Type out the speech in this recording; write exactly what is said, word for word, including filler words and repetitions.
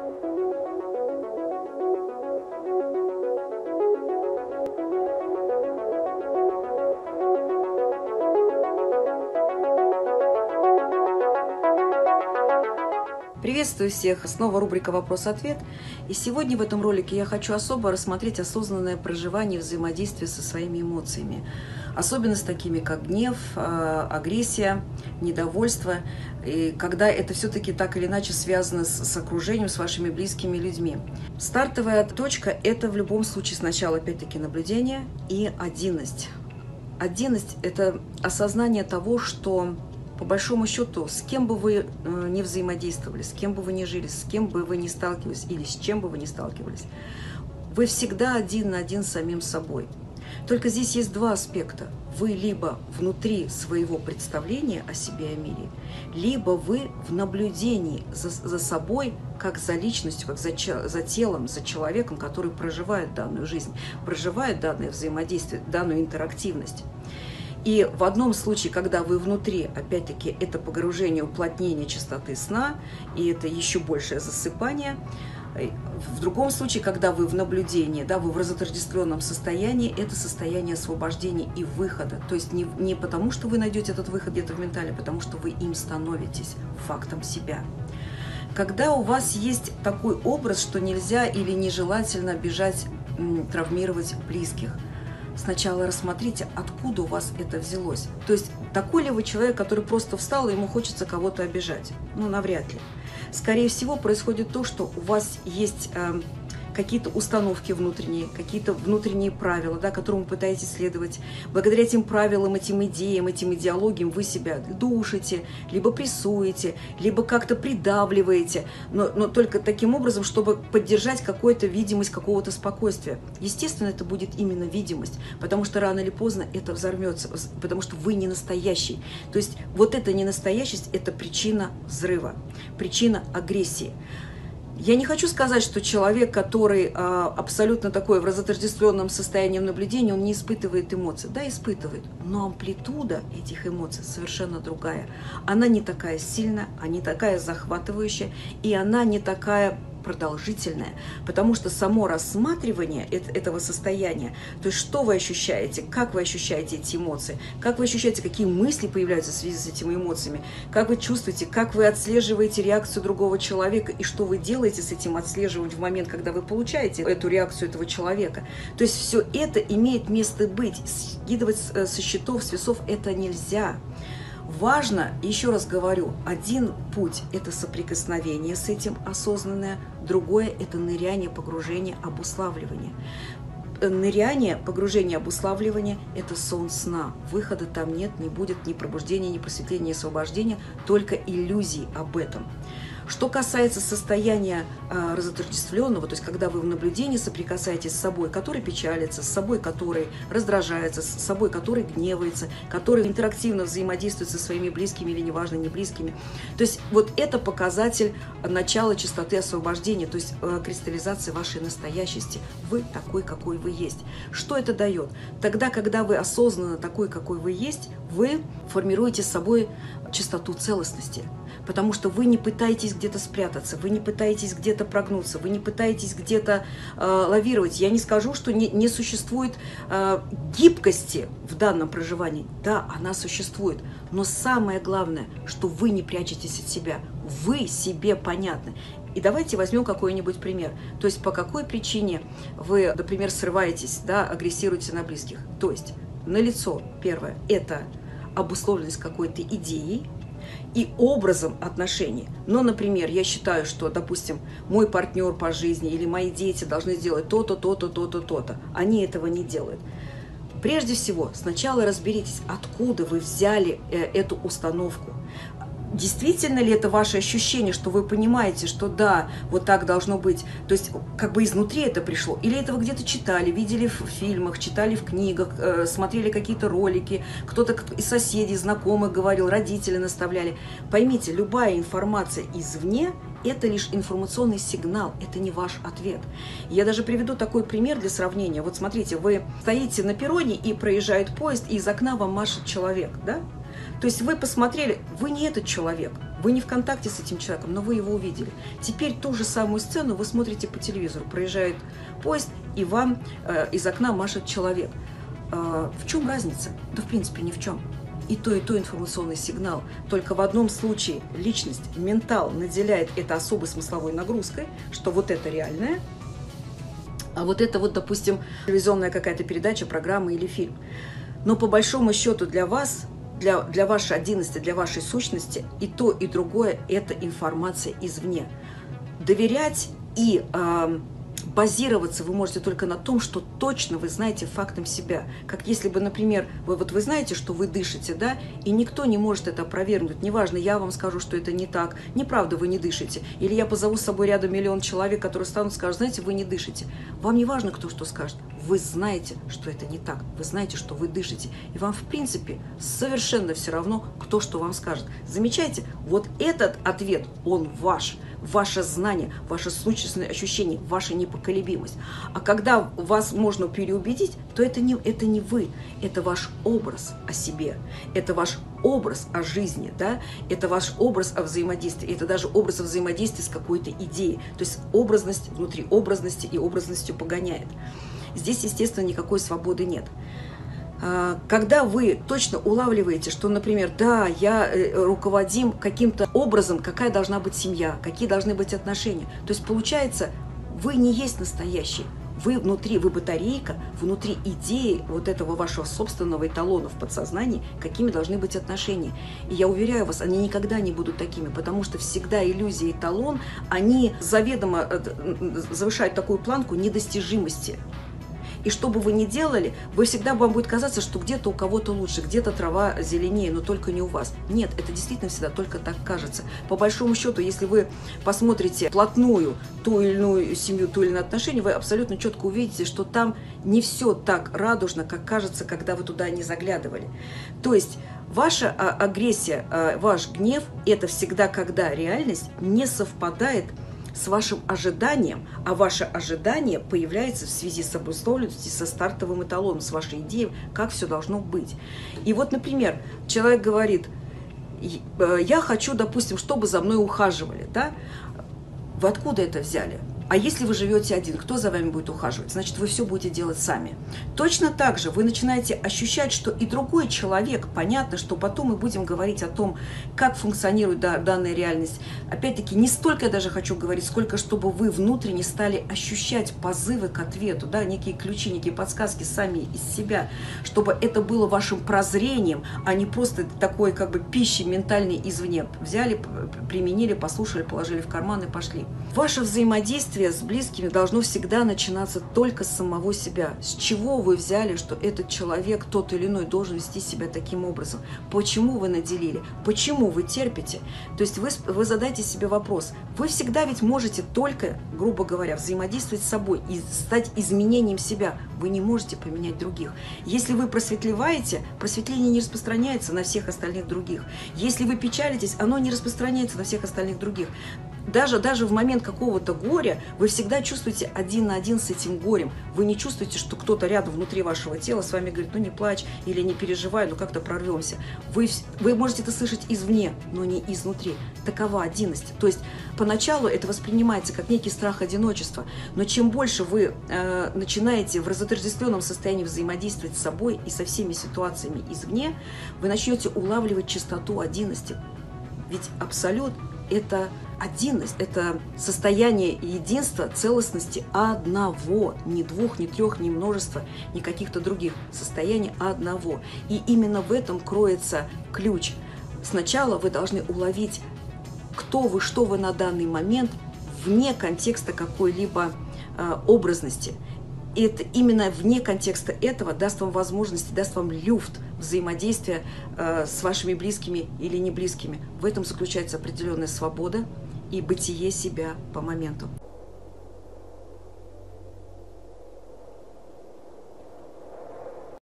Приветствую всех! Снова рубрика «Вопрос-ответ». И сегодня в этом ролике я хочу особо рассмотреть осознанное проживание и взаимодействие со своими эмоциями. Особенно с такими, как гнев, агрессия, недовольство. И когда это все-таки так или иначе связано с, с окружением, с вашими близкими людьми. Стартовая точка – это в любом случае сначала опять-таки наблюдение и одинность. Одинность – это осознание того, что по большому счету, с кем бы вы не взаимодействовали, с кем бы вы ни жили, с кем бы вы ни сталкивались или с чем бы вы ни сталкивались, вы всегда один на один с самим собой. Только здесь есть два аспекта. Вы либо внутри своего представления о себе и о мире, либо вы в наблюдении за, за собой, как за личностью, как за, за телом, за человеком, который проживает данную жизнь, проживает данное взаимодействие, данную интерактивность. И в одном случае, когда вы внутри, опять-таки, это погружение, уплотнение частоты сна, и это еще большее засыпание. В другом случае, когда вы в наблюдении, да, вы в разотождествленном состоянии, это состояние освобождения и выхода. То есть не, не потому, что вы найдете этот выход где-то в ментале, а потому что вы им становитесь, фактом себя. Когда у вас есть такой образ, что нельзя или нежелательно обижать, травмировать близких, сначала рассмотрите, откуда у вас это взялось. То есть такой ли вы человек, который просто встал, и ему хочется кого-то обижать? Ну, навряд ли. Скорее всего, происходит то, что у вас есть э, какие-то установки внутренние, какие-то внутренние правила, да, которым вы пытаетесь следовать. Благодаря этим правилам, этим идеям, этим идеологиям вы себя душите, либо прессуете, либо как-то придавливаете, но, но только таким образом, чтобы поддержать какую-то видимость какого-то спокойствия. Естественно, это будет именно видимость, потому что рано или поздно это взорвется, потому что вы не настоящий. То есть вот эта ненастоящесть – это причина взрыва, причина агрессии. Я не хочу сказать, что человек, который а, абсолютно такой в разотождествленном состоянии наблюдения, он не испытывает эмоций. Да, испытывает, но амплитуда этих эмоций совершенно другая. Она не такая сильная, она не такая захватывающая, и она не такая продолжительная, потому что само рассматривание этого состояния, то есть что вы ощущаете, как вы ощущаете эти эмоции, как вы ощущаете, какие мысли появляются в связи с этими эмоциями, как вы чувствуете, как вы отслеживаете реакцию другого человека и что вы делаете с этим отслеживанием в момент, когда вы получаете эту реакцию этого человека. То есть все это имеет место быть. Скидывать со счетов, с весов это нельзя. Важно, еще раз говорю, один путь – это соприкосновение с этим осознанное, другое – это ныряние, погружение, обуславливание. Ныряние, погружение, обуславливание – это сон сна. Выхода там нет, не будет ни пробуждения, ни просветления, ни освобождения, только иллюзии об этом. Что касается состояния э, разотождествленного, то есть когда вы в наблюдении соприкасаетесь с собой, который печалится, с собой, который раздражается, с собой, который гневается, который интерактивно взаимодействует со своими близкими или, неважно, не близкими. То есть вот это показатель начала частоты освобождения, то есть э, кристаллизации вашей настоящести. Вы такой, какой вы есть. Что это дает? Тогда, когда вы осознанно такой, какой вы есть, вы формируете с собой частоту целостности. Потому что вы не пытаетесь где-то спрятаться, вы не пытаетесь где-то прогнуться, вы не пытаетесь где-то э, лавировать. Я не скажу, что не, не существует э, гибкости в данном проживании. Да, она существует. Но самое главное, что вы не прячетесь от себя. Вы себе понятны. И давайте возьмем какой-нибудь пример. То есть по какой причине вы, например, срываетесь, да, агрессируете на близких. То есть налицо, первое, это обусловленность какой-то идеей и образом отношений. Но, например, я считаю, что, допустим, мой партнер по жизни или мои дети должны сделать то-то, то-то, то-то, то-то. Они этого не делают. Прежде всего, сначала разберитесь, откуда вы взяли э, эту установку. Действительно ли это ваше ощущение, что вы понимаете, что да, вот так должно быть? То есть как бы изнутри это пришло? Или это вы где-то читали, видели в фильмах, читали в книгах, э, смотрели какие-то ролики, кто-то из соседей, знакомых говорил, родители наставляли. Поймите, любая информация извне – это лишь информационный сигнал, это не ваш ответ. Я даже приведу такой пример для сравнения. Вот смотрите, вы стоите на перроне и проезжает поезд, и из окна вам машет человек, да? То есть вы посмотрели, вы не этот человек, Вы не в контакте с этим человеком, но вы его увидели. Теперь ту же самую сцену вы смотрите по телевизору. Проезжает поезд, и вам э, из окна машет человек. Э, в чем разница? Да, в принципе, ни в чем. И то, и то информационный сигнал. Только в одном случае личность, ментал наделяет это особой смысловой нагрузкой, что вот это реальное, а вот это вот, допустим, телевизионная какая-то передача, программа или фильм. Но по большому счету для вас, для, для вашей отдельности, для вашей сущности, и то, и другое – это информация извне. Доверять и э, базироваться вы можете только на том, что точно вы знаете фактом себя. Как если бы, например, вы, вот вы знаете, что вы дышите, да, и никто не может это опровергнуть. Неважно, я вам скажу, что это не так, неправда, вы не дышите. Или я позову с собой рядом миллион человек, которые станут и скажут, знаете, вы не дышите. Вам не важно, кто что скажет. Вы знаете, что это не так. Вы знаете, что вы дышите. И вам, в принципе, совершенно все равно, кто что вам скажет. Замечаете? Вот этот ответ, он ваш. Ваше знание, ваше сущностное ощущение, ваша непоколебимость. А когда вас можно переубедить, то это не, это не вы, это ваш образ о себе, это ваш образ о жизни, да? Это ваш образ о взаимодействии, это даже образ о взаимодействии с какой-то идеей. То есть образность внутри образности и образностью погоняет. Здесь, естественно, никакой свободы нет. Когда вы точно улавливаете, что, например, да, я руководим каким-то образом, какая должна быть семья, какие должны быть отношения. То есть, получается, вы не есть настоящий. Вы внутри, вы батарейка, внутри идеи вот этого вашего собственного эталона в подсознании, какими должны быть отношения. И я уверяю вас, они никогда не будут такими, потому что всегда иллюзия и эталон, они заведомо завышают такую планку недостижимости. И что бы вы ни делали, вы всегда вам будет казаться, что где-то у кого-то лучше, где-то трава зеленее, но только не у вас. Нет, это действительно всегда только так кажется. По большому счету, если вы посмотрите вплотную ту или иную семью, ту или иное отношение, вы абсолютно четко увидите, что там не все так радужно, как кажется, когда вы туда не заглядывали. То есть ваша агрессия, ваш гнев – это всегда, когда реальность не совпадает с вашим ожиданием, а ваше ожидание появляется в связи с обусловленностью, со стартовым эталоном, с вашей идеей, как все должно быть. И вот, например, человек говорит, я хочу, допустим, чтобы за мной ухаживали, да? Вы откуда это взяли? А если вы живете один, кто за вами будет ухаживать? Значит, вы все будете делать сами. Точно так же вы начинаете ощущать, что и другой человек, понятно, что потом мы будем говорить о том, как функционирует данная реальность. Опять-таки, не столько я даже хочу говорить, сколько чтобы вы внутренне стали ощущать позывы к ответу, да, некие ключи, некие подсказки сами из себя, чтобы это было вашим прозрением, а не просто такой как бы пищей ментальной извне. Взяли, применили, послушали, положили в карман и пошли. Ваше взаимодействие с близкими должно всегда начинаться только с самого себя. С чего вы взяли, что этот человек, тот или иной, должен вести себя таким образом? Почему вы наделили? Почему вы терпите? То есть вы, вы задайте себе вопрос. Вы всегда ведь можете только, грубо говоря, взаимодействовать с собой и стать изменением себя. Вы не можете поменять других. Если вы просветлеваете, просветление не распространяется на всех остальных других. Если вы печалитесь, оно не распространяется на всех остальных других. Даже, даже в момент какого-то горя вы всегда чувствуете один на один с этим горем. Вы не чувствуете, что кто-то рядом внутри вашего тела с вами говорит, ну не плачь или не переживай, ну как-то прорвемся. Вы, вы можете это слышать извне, но не изнутри. Такова одинность. То есть поначалу это воспринимается как некий страх одиночества, но чем больше вы э, начинаете в разотождествленном состоянии взаимодействовать с собой и со всеми ситуациями извне, вы начнете улавливать чистоту одинности. Ведь абсолют – это одинность, это состояние единства, целостности одного, не двух, не трех, не множества, не каких-то других, состояние одного. И именно в этом кроется ключ. Сначала вы должны уловить, кто вы, что вы на данный момент, вне контекста какой-либо э, образности. И это именно вне контекста этого даст вам возможность, даст вам люфт взаимодействия э, с вашими близкими или не близкими. В этом заключается определенная свобода и бытие себя по моменту.